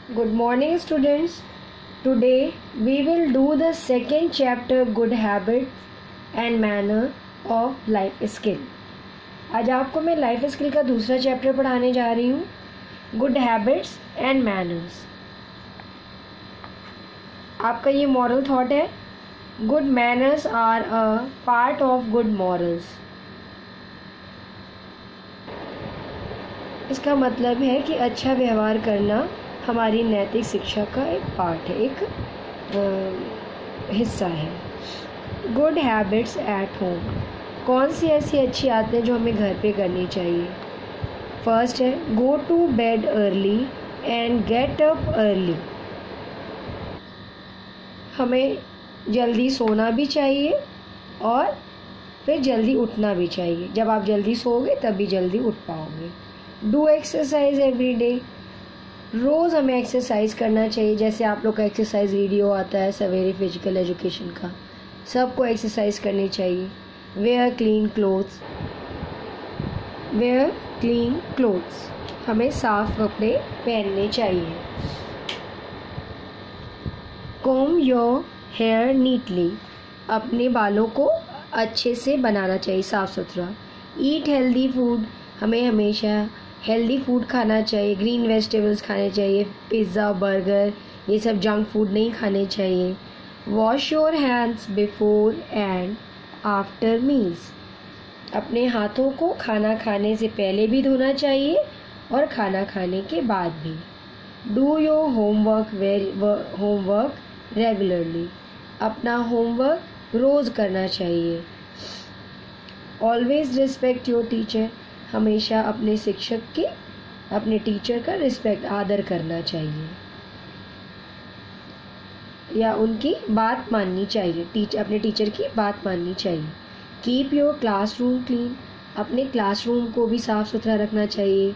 Good morning, students. Today we will do the second chapter, Good Habits and Manner of Life Skill. आज आपको मैं life skill का दूसरा chapter पढ़ाने जा रही हूँ, गुड हैबिट्स एंड मैनर्स. आपका ये मॉरल थॉट है, good manners are a part of good morals. इसका मतलब है कि अच्छा व्यवहार करना हमारी नैतिक शिक्षा का एक पार्ट है, एक हिस्सा है. Good habits at home. कौन सी ऐसी अच्छी आदतें जो हमें घर पे करनी चाहिए? फर्स्ट है, go to bed early and get up early. हमें जल्दी सोना भी चाहिए और फिर जल्दी उठना भी चाहिए. जब आप जल्दी सोओगे तभी जल्दी उठ पाओगे. Do exercise every day. रोज़ हमें एक्सरसाइज करना चाहिए. जैसे आप लोग का एक्सरसाइज वीडियो आता है सवेरे फिजिकल एजुकेशन का, सबको एक्सरसाइज करनी चाहिए. Wear clean clothes. Wear clean clothes. हमें साफ कपड़े पहनने चाहिए. Comb your hair neatly. अपने बालों को अच्छे से बनाना चाहिए, साफ सुथरा. Eat healthy food. हमें हमेशा हेल्दी फूड खाना चाहिए. ग्रीन वेजिटेबल्स खाने चाहिए. पिज़्ज़ा, बर्गर, ये सब जंक फूड नहीं खाने चाहिए. Wash your hands before and after meals. अपने हाथों को खाना खाने से पहले भी धोना चाहिए और खाना खाने के बाद भी. Do your homework regularly. अपना होमवर्क रोज़ करना चाहिए. Always respect your teacher. हमेशा अपने शिक्षक के, अपने टीचर का रिस्पेक्ट, आदर करना चाहिए या उनकी बात माननी चाहिए. अपने टीचर की बात माननी चाहिए. Keep your classroom clean. अपने क्लासरूम को भी साफ सुथरा रखना चाहिए.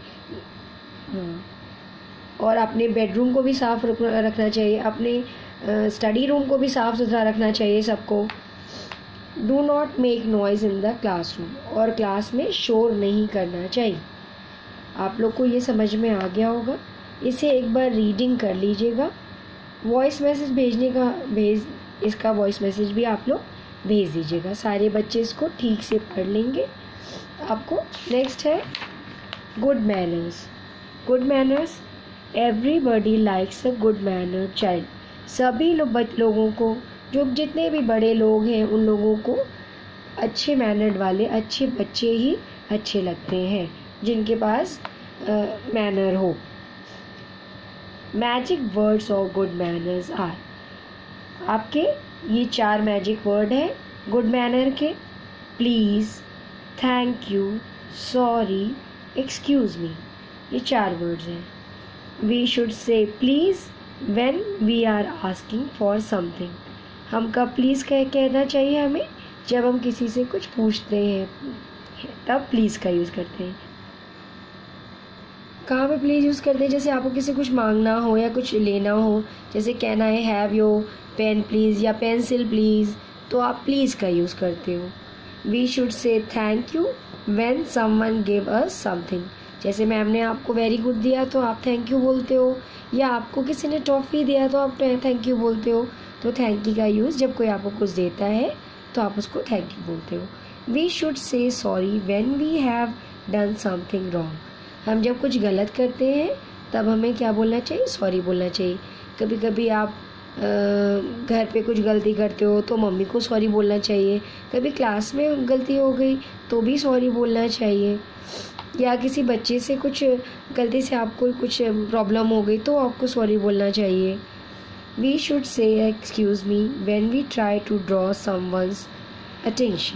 और अपने बेडरूम को भी साफ रखना चाहिए. अपने स्टडी रूम को भी साफ सुथरा रखना चाहिए सबको. Do not make noise in the classroom. और क्लास में शोर नहीं करना चाहिए. आप लोग को ये समझ में आ गया होगा. इसे एक बार रीडिंग कर लीजिएगा. वॉइस मैसेज इसका वॉइस मैसेज भी आप लोग भेज दीजिएगा. सारे बच्चे इसको ठीक से पढ़ लेंगे आपको. नेक्स्ट है good manners. Good manners. Everybody likes a good manner child. सभी लोगों को, जो जितने भी बड़े लोग हैं, उन लोगों को अच्छे मैनर्ड वाले अच्छे बच्चे ही अच्छे लगते हैं, जिनके पास मैनर हो. Magic words of good manners are. आपके ये 4 मैजिक वर्ड हैं गुड मैनर के. Please, thank you, sorry, excuse me. ये 4 वर्ड्स हैं. We should say please when we are asking for something. हम कब प्लीज़ कहना चाहिए हमें? जब हम किसी से कुछ पूछते हैं, तब प्लीज़ का यूज़ करते हैं. कहाँ पे प्लीज़ यूज़ करते हैं? जैसे आपको किसी कुछ मांगना हो या कुछ लेना हो, जैसे कहना है हैव योर पेन प्लीज़ या पेंसिल प्लीज़, तो आप प्लीज़ का यूज़ करते हो. We should say thank you when someone give us something. जैसे मैम ने आपको वेरी गुड दिया तो आप थैंक यू बोलते हो, या आपको किसी ने टॉफ़ी दिया तो आप थैंक यू बोलते हो. तो थैंक यू का यूज़ जब कोई आपको कुछ देता है तो आप उसको थैंक यू बोलते हो. We should say sorry when we have done something wrong. हम जब कुछ गलत करते हैं तब हमें क्या बोलना चाहिए? सॉरी बोलना चाहिए. कभी कभी आप घर पे कुछ गलती करते हो तो मम्मी को सॉरी बोलना चाहिए. कभी क्लास में गलती हो गई तो भी सॉरी बोलना चाहिए. या किसी बच्चे से कुछ गलती से आपको कुछ प्रॉब्लम हो गई तो आपको सॉरी बोलना चाहिए. We should say excuse me when we try to draw someone's attention.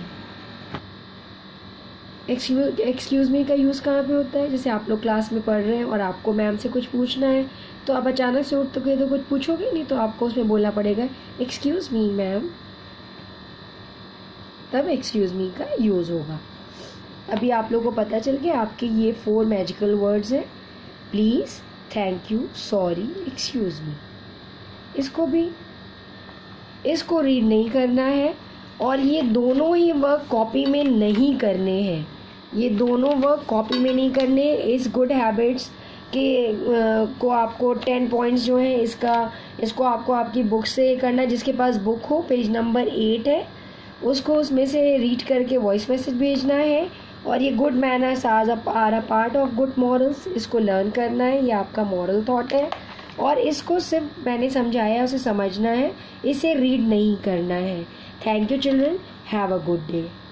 Excuse me का यूज़ कहाँ पे होता है? जैसे आप लोग क्लास में पढ़ रहे हैं और आपको मैम से कुछ पूछना है, तो आप अचानक से उठ के तो कुछ पूछोगे नहीं, तो आपको उसमें बोलना पड़ेगा एक्सक्यूज़ मी मैम, तब एक्सक्यूज़ मी का यूज़ होगा. अभी आप लोगों को पता चल गया आपके ये 4 मैजिकल वर्ड्स हैं, please, thank you, sorry, excuse me. इसको रीड नहीं करना है और ये दोनों ही वर्क कॉपी में नहीं करने हैं. ये दोनों वर्क कॉपी में नहीं करने. इस गुड हैबिट्स को आपको 10 पॉइंट्स जो हैं इसको आपको आपकी बुक से करना है। जिसके पास बुक हो, पेज नंबर 8 है, उसको उसमें से रीड करके वॉइस मैसेज भेजना है। और ये good manners are a part of good morals, इसको लर्न करना है, ये आपका मॉरल थॉट है। और इसको सिर्फ मैंने समझाया उसे समझना है, इसे रीड नहीं करना है। Thank you children, have a good day.